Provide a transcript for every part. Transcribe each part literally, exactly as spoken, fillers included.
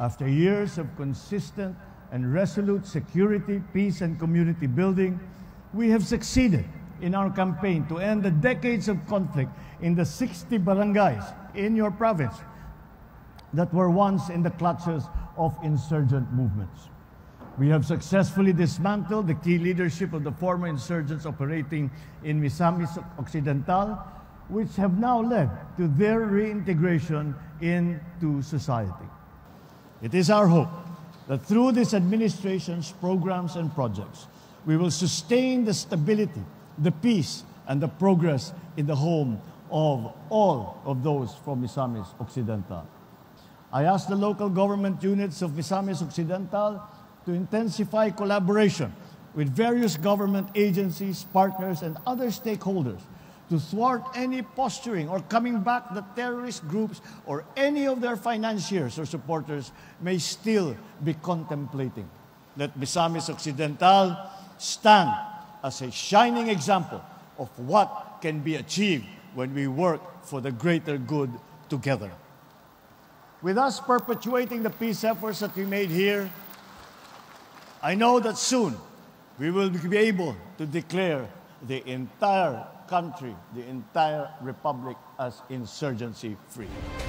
After years of consistent and resolute security, peace, and community building, we have succeeded in our campaign to end the decades of conflict in the sixty barangays in your province that were once in the clutches of insurgent movements. We have successfully dismantled the key leadership of the former insurgents operating in Misamis Occidental, which have now led to their reintegration into society. It is our hope that through this administration's programs and projects, we will sustain the stability, the peace, and the progress in the home of all of those from Misamis Occidental. I ask the local government units of Misamis Occidental to intensify collaboration with various government agencies, partners, and other stakeholders to thwart any posturing or coming back that terrorist groups or any of their financiers or supporters may still be contemplating. Let Misamis Occidental stand as a shining example of what can be achieved when we work for the greater good together. With us perpetuating the peace efforts that we made here, I know that soon we will be able to declare the entire country, the entire republic as insurgency-free.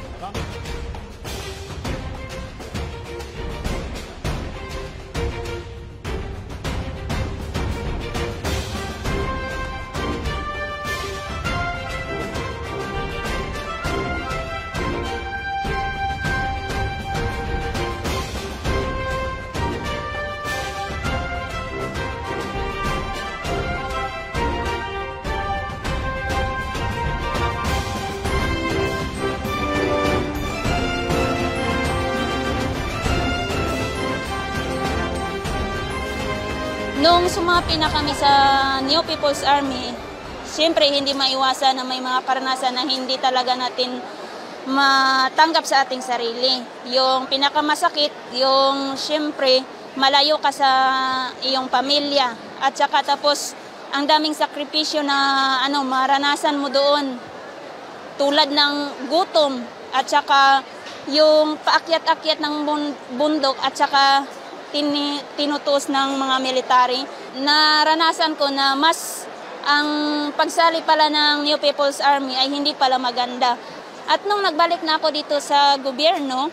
Nung sumapi na kami sa New People's Army, siyempre hindi maiwasan na may mga karanasan na hindi talaga natin matanggap sa ating sarili. Yung pinakamasakit, yung siyempre malayo ka sa iyong pamilya. At saka tapos ang daming sakripisyo na ano, maranasan mo doon. Tulad ng gutom at saka yung paakyat-akyat ng bundok at saka Tin tinutos ng mga military. Naranasan ko na mas ang pagsali pala ng New People's Army ay hindi pala maganda. At nung nagbalik na ako dito sa gobyerno,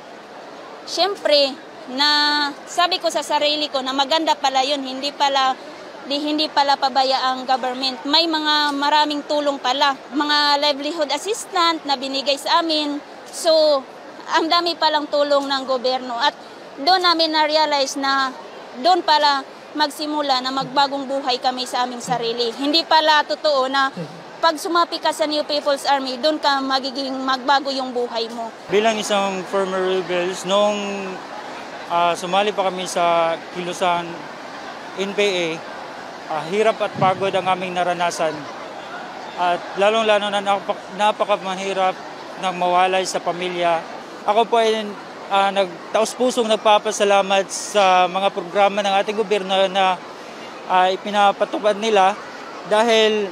syempre na sabi ko sa sarili ko na maganda pala yun, hindi pala di hindi pala pabaya ang government. May mga maraming tulong pala, mga livelihood assistant na binigay sa amin. So, ang dami palang tulong ng gobyerno at doon namin na-realize na doon pala magsimula na magbagong buhay kami sa aming sarili. Hindi pala totoo na pag sumapi ka sa New People's Army, doon ka magiging magbago yung buhay mo. Bilang isang former rebels, nung uh, sumali pa kami sa Kilusan N P A, uh, hirap at pagod ang aming naranasan. At lalong-lalo na napakamahirap nang mawalay sa pamilya. Ako po ay Uh, nagtaos-pusong nagpapasalamat sa mga programa ng ating gobyerno na uh, ipinapatupad nila dahil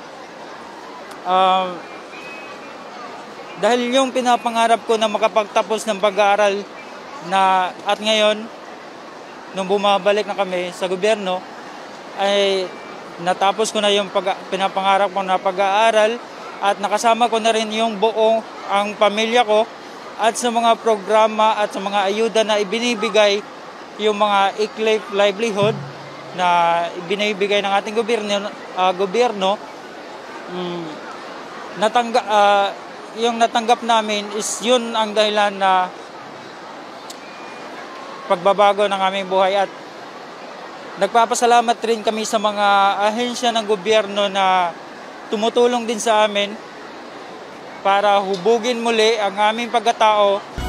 uh, dahil yung pinapangarap ko na makapagtapos ng pag-aaral na at ngayon nung bumabalik na kami sa gobyerno ay natapos ko na yung pag, pinapangarap ko na pag-aaral at nakasama ko na rin yung buong ang pamilya ko. At sa mga programa at sa mga ayuda na ibinibigay, yung mga I-C-L-A-F livelihood na ibinibigay ng ating gobyerno, uh, gobyerno um, natangga, uh, yung natanggap namin is yun ang dahilan na pagbabago ng aming buhay. At nagpapasalamat rin kami sa mga ahensya ng gobyerno na tumutulong din sa amin para hubugin muli ang aming pagkatao